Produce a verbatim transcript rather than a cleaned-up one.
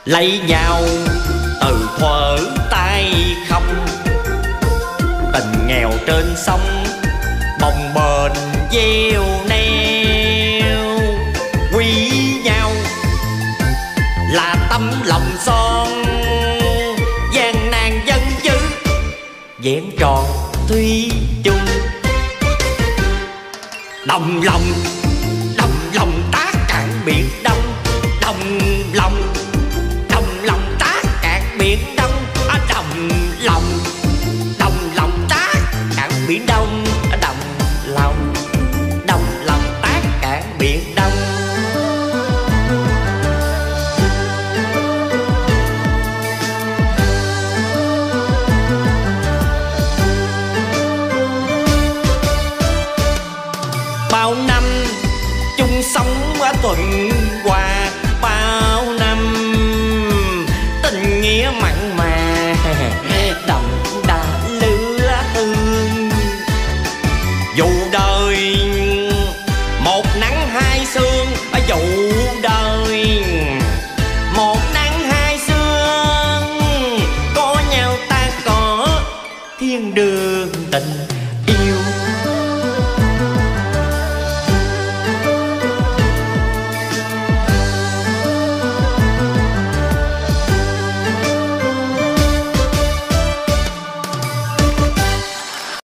lấy nhau từ thuở tay không, tình nghèo trên sông bồng bềnh gieo neo. Quý nhau là tấm lòng son, gian nan dân dữ vẹn tròn thủy chung. Đồng lòng, đồng lòng tác cạn biển Đông, đồng lòng, đồng lòng tác cạn biển Đông, à, đồng lòng, đồng lòng tác cạn biển Đông, à, đồng lòng, đồng lòng tác cạn biển Đông. Bao năm chung sống ở thuận hòa, bao năm tình nghĩa mặn mà đồng đã lứa hương. Dù đời một nắng hai sương, dù đời một nắng hai sương, có nhau ta có thiên đường tình.